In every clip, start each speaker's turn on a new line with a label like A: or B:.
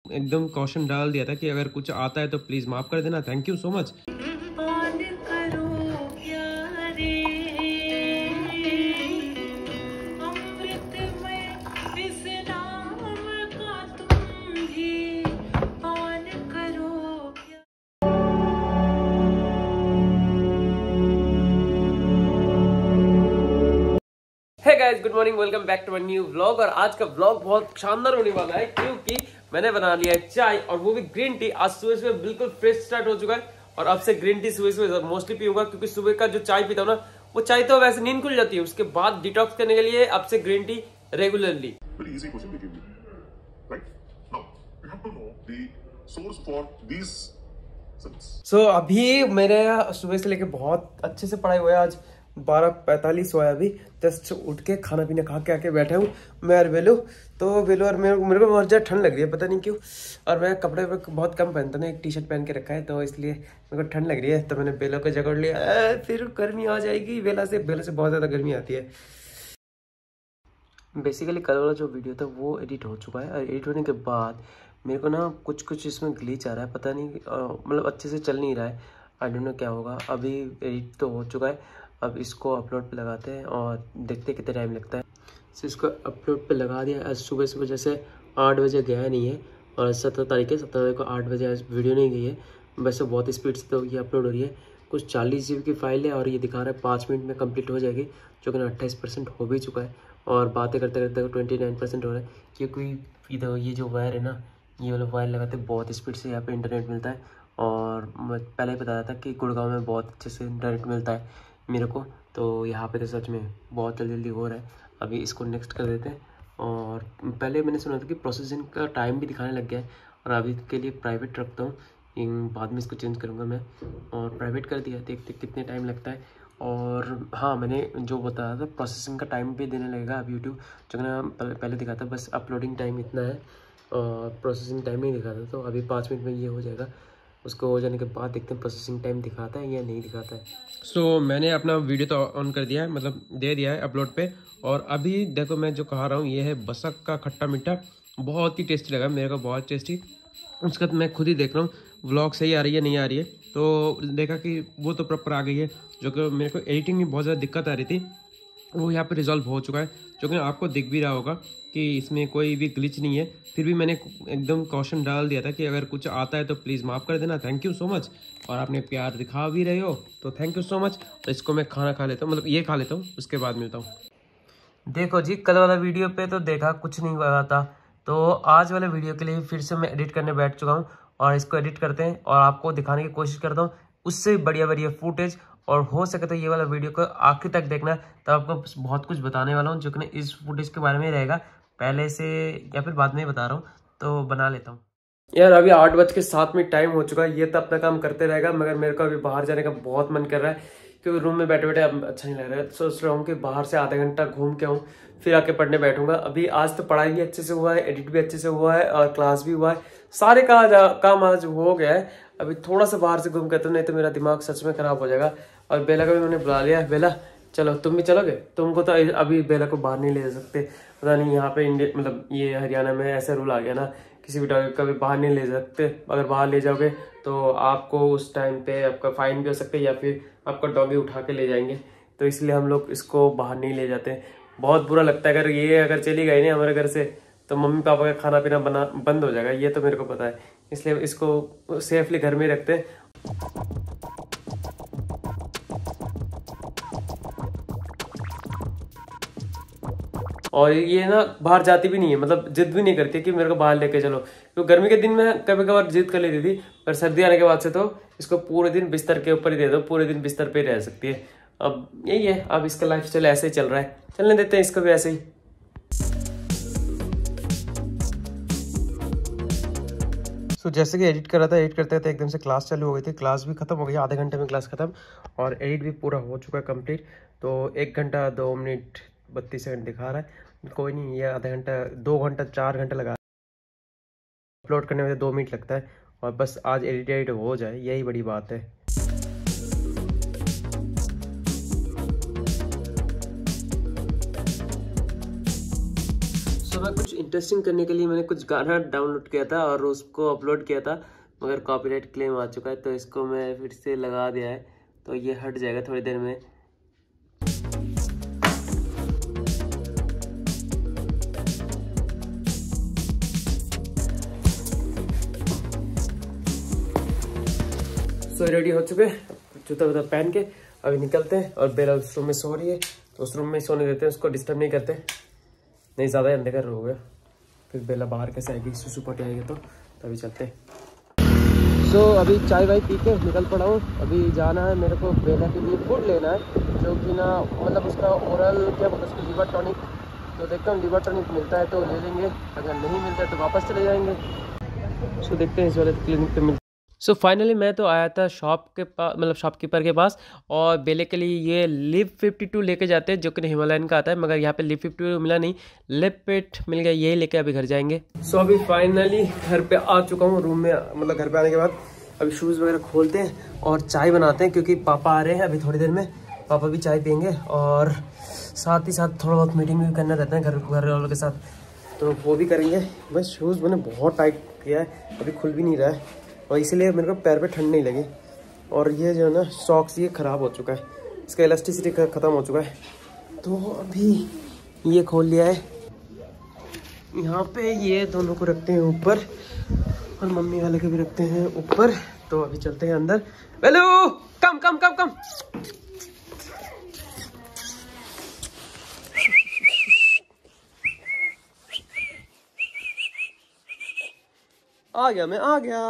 A: एकदम कॉशन डाल दिया था कि अगर कुछ आता है तो प्लीज माफ कर देना। Thank you so much. Hey guys, good morning, welcome back to my new vlog. और आज का व्लॉग बहुत शानदार होने वाला है क्योंकि मैंने बना लिया है चाय, और वो भी ग्रीन टी। आज सुबह सुबह बिल्कुल फ्रेश स्टार्ट हो चुका है और अब से ग्रीन टी सुबह सुबह मोस्टली पीऊंगा, क्योंकि सुबह का जो चाय पीता हूँ ना, वो चाय तो वैसे नींद खुल जाती है, उसके बाद डिटॉक्स करने के लिए अब से ग्रीन टी रेगुलरली। अभी मेरे सुबह से लेके बहुत अच्छे से पढ़ाई हुआ है। आज 12:45 हुआ है, अभी जस्ट उठ के खाना पीना खा के आके बैठे हूँ मैं और वेलो। तो वेलो और मेरे को बहुत ज़्यादा ठंड लग रही है, पता नहीं क्यों। और मैं कपड़े बहुत कम पहनता हूँ, एक टी शर्ट पहन के रखा है, तो इसलिए मेरे को ठंड लग रही है। तो मैंने बेलो को जकड़ लिया, फिर गर्मी आ जाएगी। बेला से बहुत ज़्यादा गर्मी आती है। बेसिकली कल वाला जो वीडियो था वो एडिट हो चुका है, और एडिट होने के बाद मेरे को ना कुछ इसमें ग्लिच आ रहा है, पता नहीं, मतलब अच्छे से चल नहीं रहा है। आई डोंट नो क्या होगा। अभी एडिट तो हो चुका है, अब इसको अपलोड पे लगाते हैं और देखते हैं कितना टाइम लगता है। तो इसको अपलोड पे लगा दिया। आज सुबह सुबह जैसे 8 बजे गया नहीं है, और 17 तारीख को 8 बजे आज वीडियो नहीं गई है। वैसे बहुत स्पीड से तो ये अपलोड हो रही है। कुछ 40 GB की फाइल है, और ये दिखा रहा है 5 मिनट में कंप्लीट हो जाएगी, जो कि 28% हो भी चुका है। और बातें करते करते 29% हो रहा है, क्योंकि इधर ये जो वायर है ना, ये वाला वायर लगाते बहुत स्पीड से यहाँ पे इंटरनेट मिलता है। और मैं पहले ही बताया था कि गुड़गांव में बहुत अच्छे से इंटरनेट मिलता है मेरे को, तो यहाँ पे तो सच में बहुत जल्दी हो रहा है। अभी इसको नेक्स्ट कर देते हैं। और पहले मैंने सुना था कि प्रोसेसिंग का टाइम भी दिखाने लग गया है, और अभी के लिए प्राइवेट रखता हूँ, बाद में इसको चेंज करूँगा मैं। और प्राइवेट कर दिया, देखते कितने टाइम लगता है। और हाँ, मैंने जो बताया था प्रोसेसिंग का टाइम भी देने लगेगा अब यूट्यूब, जो मैंने पहले दिखा था। बस अपलोडिंग टाइम इतना है और प्रोसेसिंग टाइम नहीं दिखाता। तो अभी 5 मिनट में ये हो जाएगा। उसको हो जाने के बाद देखते हैं प्रोसेसिंग टाइम दिखाता है या नहीं दिखाता है। मैंने अपना वीडियो तो ऑन कर दिया है, मतलब दे दिया है अपलोड पे। और अभी देखो मैं जो कहा रहा हूँ, ये है बसक का खट्टा मीठा। बहुत ही टेस्टी लगा मेरे को, बहुत टेस्टी। उसका तो मैं खुद ही देख रहा हूँ व्लॉग सही आ रही है नहीं आ रही है। तो देखा कि वो तो प्रॉपर आ गई है, जो कि मेरे को एडिटिंग में बहुत ज़्यादा दिक्कत आ रही थी, वो यहाँ पे रिजॉल्व हो चुका है, जो कि आपको दिख भी रहा होगा कि इसमें कोई भी ग्लिच नहीं है। फिर भी मैंने एकदम कॉशन डाल दिया था कि अगर कुछ आता है तो प्लीज़ माफ़ कर देना। Thank you so much. और आपने प्यार दिखा भी रहे हो, तो थैंक यू सो मच। तो इसको मैं खाना खा लेता हूँ, मतलब ये खा लेता हूँ, उसके बाद मिलता हूँ। देखो जी, कल वाला वीडियो पे तो देखा कुछ नहीं हुआ था, तो आज वाले वीडियो के लिए फिर से मैं एडिट करने बैठ चुका हूँ। और इसको एडिट करते हैं और आपको दिखाने की कोशिश करता हूँ उससे बढ़िया बढ़िया फुटेज। और हो सके तो ये वाला वीडियो को आखिर तक देखना, तब आपको बहुत कुछ बताने वाला हूँ, जो कि इस फुटेज के बारे में रहेगा, पहले से या फिर बाद में बता रहा हूँ। तो बना लेता हूँ यार। अभी 8:07 टाइम हो चुका है। ये तो अपना काम करते रहेगा, मगर मेरे को अभी बाहर जाने का बहुत मन कर रहा है, क्योंकि रूम में बैठे बैठे अब अच्छा नहीं लग रहा है। सोच रहा हूँ कि बाहर से आधा घंटा घूम के आऊँ, फिर आके पढ़ने बैठूंगा। अभी आज तो पढ़ाई भी अच्छे से हुआ है, एडिट भी अच्छे से हुआ है, और क्लास भी हुआ है, सारे काम आज हो गया है। अभी थोड़ा सा बाहर से घूम के, तो नहीं तो मेरा दिमाग सच में खराब हो जाएगा। और बेला को भी मैंने बुला लिया। बेला चलो, तुम भी चलोगे? तुमको तो अभी बेला को बाहर नहीं ले जा सकते, पता नहीं यहाँ पे इंडिया, मतलब ये हरियाणा में ऐसा रूल आ गया ना, किसी भी डॉग का भी बाहर नहीं ले सकते। अगर बाहर ले जाओगे तो आपको उस टाइम पे आपका फाइन भी हो सकता है, या फिर आपका डॉगी उठा के ले जाएंगे। तो इसलिए हम लोग इसको बाहर नहीं ले जाते। बहुत बुरा लगता है अगर चली गई ना हमारे घर से, तो मम्मी पापा का खाना पीना बंद हो जाएगा, ये तो मेरे को पता है। इसलिए इसको सेफली घर में ही रखते हैं। और ये ना बाहर जाती भी नहीं है, मतलब जिद भी नहीं करती कि मेरे को बाहर लेके चलो। तो गर्मी के दिन में कभी कभार जिद कर लेती थी, पर सर्दी आने के बाद से तो इसको पूरे दिन बिस्तर के ऊपर ही दे दो, पूरे दिन बिस्तर पे ही रह सकती है। अब यही है, अब इसका लाइफस्टाइल ऐसे ही चल रहा है, चलने देते हैं इसको भी ऐसे ही। जैसे कि एडिट कर रहा था, एडिट करते करते एकदम से क्लास चालू हो गई थी। क्लास भी खत्म हो गई, आधे घंटे में क्लास खत्म, और एडिट भी पूरा हो चुका है कंप्लीट। तो 1 घंटा 2 मिनट 32 सेकंड दिखा रहा है। कोई नहीं, ये आधा घंटा 2 घंटा 4 घंटे लगा, अपलोड करने में 2 मिनट लगता है। और बस आज एडिट हो जाए, यही बड़ी बात है। सुबह सुबह कुछ इंटरेस्टिंग करने के लिए मैंने कुछ गाना डाउनलोड किया था और उसको अपलोड किया था, मगर कॉपीराइट क्लेम आ चुका है, तो इसको मैं फिर से लगा दिया है, तो ये हट जाएगा थोड़ी देर में। तो रेडी हो चुके हैं, जूता वूता पहन के अभी निकलते हैं। और बेला उस रूम में सो रही है, तो उस रूम में सोने देते हैं, उसको डिस्टर्ब नहीं करते, नहीं ज़्यादा अंधेरा हो गया, फिर बेला बाहर कैसे आएगी, सुसु पटे आएगी, तो अभी चलते हैं। सो अभी चाय वाय पी के निकल पड़ा हूँ। अभी जाना है मेरे को बेला के लिए फूड लेना है, जो कि ना मतलब उसका ओरल क्या बोलते हैं उसको, लिवर टॉनिक। तो देखता हूँ लिवर टॉनिक मिलता है तो ले लेंगे, अगर नहीं मिलता है तो वापस चले जाएंगे। सो देखते हैं इस वाले क्लिनिक पे सो फाइनली मैं तो आया था शॉप के पास, मतलब शॉपकीपर के पास, और बेले के लिए ये लिव 52 लेके जाते हैं, जो कि हिमालयन का आता है, मगर यहाँ पे लिव 52 मिला नहीं, लिपिट मिल गया, यही लेके अभी घर जाएंगे। सो अभी फाइनली घर पे आ चुका हूँ, रूम में, मतलब घर पे आने के बाद अभी शूज़ वगैरह खोलते हैं और चाय बनाते हैं, क्योंकि पापा आ रहे हैं अभी थोड़ी देर में, पापा भी चाय पियेंगे, और साथ ही साथ थोड़ा बहुत मीटिंग भी करना रहता है घर वालों के साथ, तो वो भी करेंगे। बस शूज़ मैंने बहुत टाइट किया है, अभी खुल भी नहीं रहा है, और इसीलिए मेरे को पैर पे ठंड नहीं लगी। और ये जो है ना सॉक्स, ये ख़राब हो चुका है, इसका इलास्टिसिटी ख़त्म हो चुका है, तो अभी ये खोल लिया है। यहाँ पे ये दोनों को रखते हैं ऊपर, और मम्मी वाले को भी रखते हैं ऊपर। तो अभी चलते हैं अंदर। हेलो, कम कम कम कम। आ गया, मैं आ गया।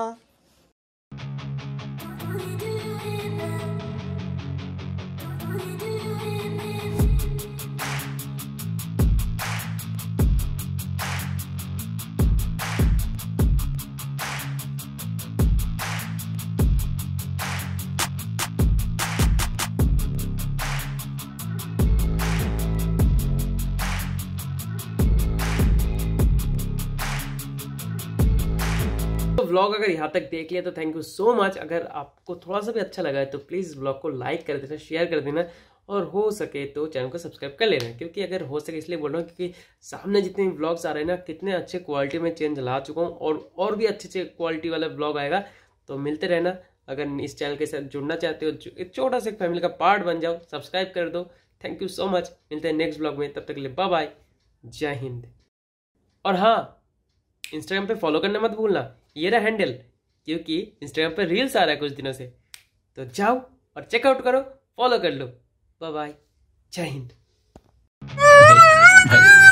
A: व्लॉग अगर यहाँ तक देख लिया तो थैंक यू सो मच। अगर आपको थोड़ा सा भी अच्छा लगा है तो प्लीज़ व्लॉग को लाइक कर देना, शेयर कर देना, और हो सके तो चैनल को सब्सक्राइब कर लेना, क्योंकि अगर हो सके इसलिए बोल रहा हूँ क्योंकि सामने जितने व्लॉग्स आ रहे हैं ना, कितने अच्छे क्वालिटी में चेंज ला चुका हूँ, और भी अच्छे क्वालिटी वाला व्लॉग आएगा, तो मिलते रहना। अगर इस चैनल के साथ जुड़ना चाहते हो, एक छोटा सा फैमिली का पार्ट बन जाओ, सब्सक्राइब कर दो। थैंक यू सो मच, मिलते हैं नेक्स्ट ब्लॉग में, तब तक के लिए बाय बाय, जय हिंद। और हाँ, इंस्टाग्राम पे फॉलो करना मत भूलना, ये रहा हैंडल, क्योंकि इंस्टाग्राम पे रील्स आ रहा है कुछ दिनों से, तो जाओ और चेकआउट करो, फॉलो कर लो। बाय बाय, जय हिंद।